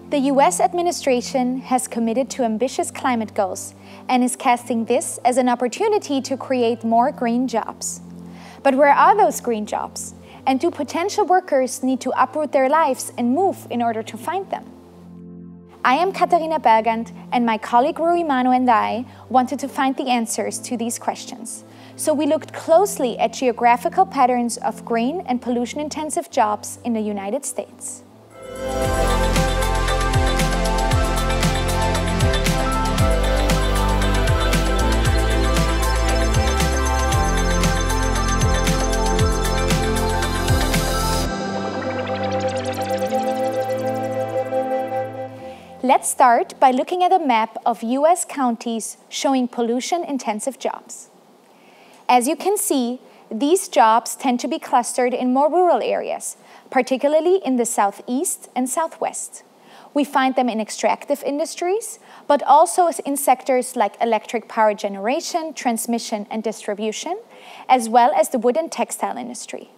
The US administration has committed to ambitious climate goals and is casting this as an opportunity to create more green jobs. But where are those green jobs? And do potential workers need to uproot their lives and move in order to find them? I am Katharina Bergant, and my colleague Rui Mano and I wanted to find the answers to these questions. So we looked closely at geographical patterns of green and pollution-intensive jobs in the United States. Let's start by looking at a map of US counties showing pollution-intensive jobs. As you can see, these jobs tend to be clustered in more rural areas, particularly in the southeast and southwest. We find them in extractive industries, but also in sectors like electric power generation, transmission, and distribution, as well as the wood and textile industry.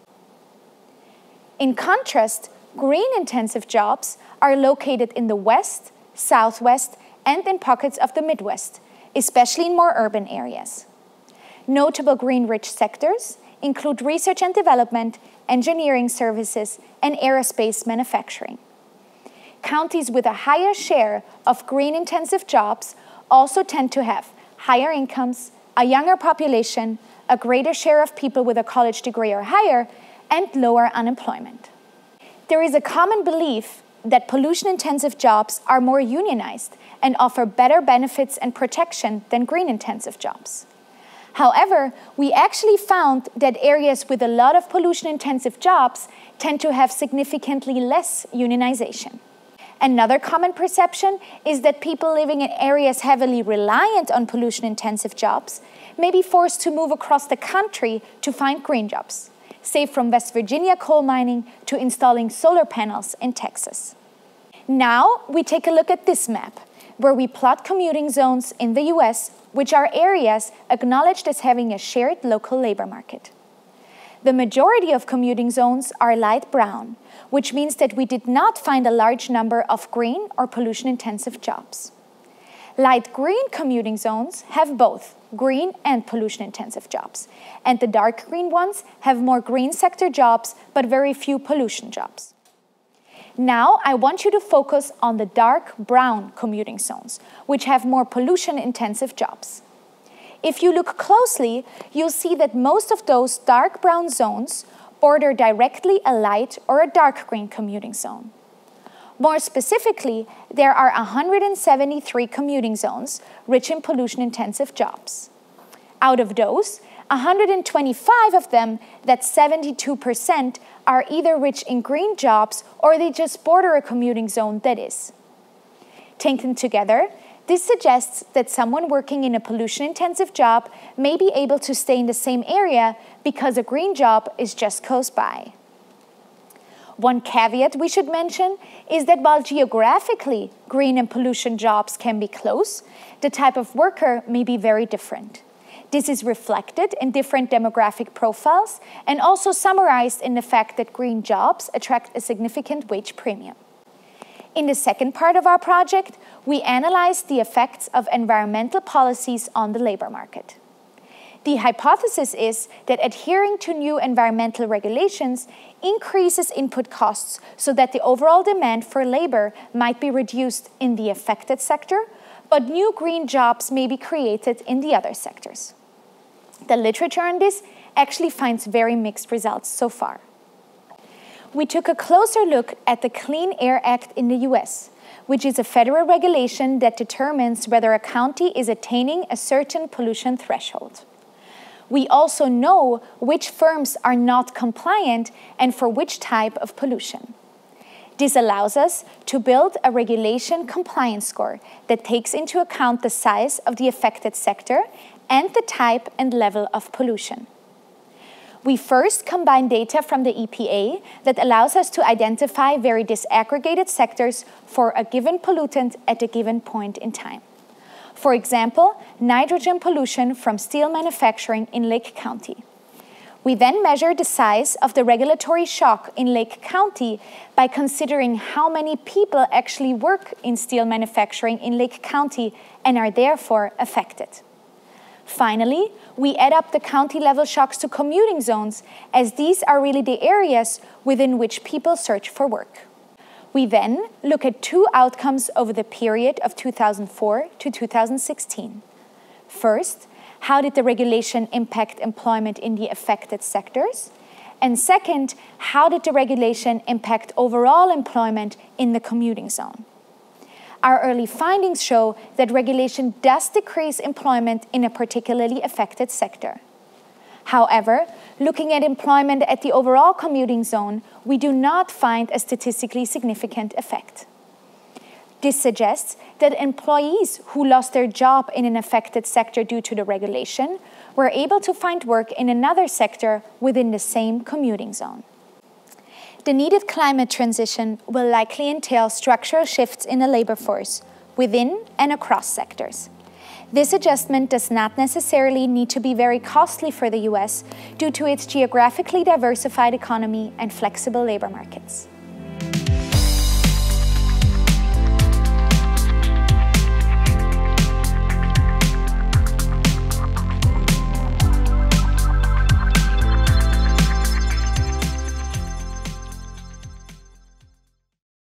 In contrast, green-intensive jobs are located in the west, southwest, and in pockets of the Midwest, especially in more urban areas. Notable green-rich sectors include research and development, engineering services, and aerospace manufacturing. Counties with a higher share of green-intensive jobs also tend to have higher incomes, a younger population, a greater share of people with a college degree or higher, and lower unemployment. There is a common belief that pollution-intensive jobs are more unionized and offer better benefits and protection than green-intensive jobs. However, we actually found that areas with a lot of pollution-intensive jobs tend to have significantly less unionization. Another common perception is that people living in areas heavily reliant on pollution-intensive jobs may be forced to move across the country to find green jobs, say from West Virginia coal mining to installing solar panels in Texas. Now we take a look at this map, where we plot commuting zones in the US, which are areas acknowledged as having a shared local labor market. The majority of commuting zones are light brown, which means that we did not find a large number of green or pollution-intensive jobs. Light green commuting zones have both green and pollution-intensive jobs, and the dark green ones have more green sector jobs but very few pollution jobs. Now I want you to focus on the dark brown commuting zones, which have more pollution-intensive jobs. If you look closely, you'll see that most of those dark brown zones border directly a light or a dark green commuting zone. More specifically, there are 173 commuting zones rich in pollution-intensive jobs. Out of those, 125 of them, that's 72%, are either rich in green jobs or they just border a commuting zone that is. Taken together, this suggests that someone working in a pollution-intensive job may be able to stay in the same area because a green job is just close by. One caveat we should mention is that while geographically green and pollution jobs can be close, the type of worker may be very different. This is reflected in different demographic profiles and also summarized in the fact that green jobs attract a significant wage premium. In the second part of our project, we analyzed the effects of environmental policies on the labor market. The hypothesis is that adhering to new environmental regulations increases input costs so that the overall demand for labor might be reduced in the affected sector, but new green jobs may be created in the other sectors. The literature on this actually finds very mixed results so far. We took a closer look at the Clean Air Act in the US, which is a federal regulation that determines whether a county is attaining a certain pollution threshold. We also know which firms are not compliant and for which type of pollution. This allows us to build a regulation compliance score that takes into account the size of the affected sector and the type and level of pollution. We first combine data from the EPA that allows us to identify very disaggregated sectors for a given pollutant at a given point in time. For example, nitrogen pollution from steel manufacturing in Lake County. We then measure the size of the regulatory shock in Lake County by considering how many people actually work in steel manufacturing in Lake County and are therefore affected. Finally, we add up the county-level shocks to commuting zones, as these are really the areas within which people search for work. We then look at two outcomes over the period of 2004 to 2016. First, how did the regulation impact employment in the affected sectors? And second, how did the regulation impact overall employment in the commuting zone? Our early findings show that regulation does decrease employment in a particularly affected sector. However, looking at employment at the overall commuting zone, we do not find a statistically significant effect. This suggests that employees who lost their job in an affected sector due to the regulation were able to find work in another sector within the same commuting zone. The needed climate transition will likely entail structural shifts in the labor force, within and across sectors. This adjustment does not necessarily need to be very costly for the US due to its geographically diversified economy and flexible labor markets.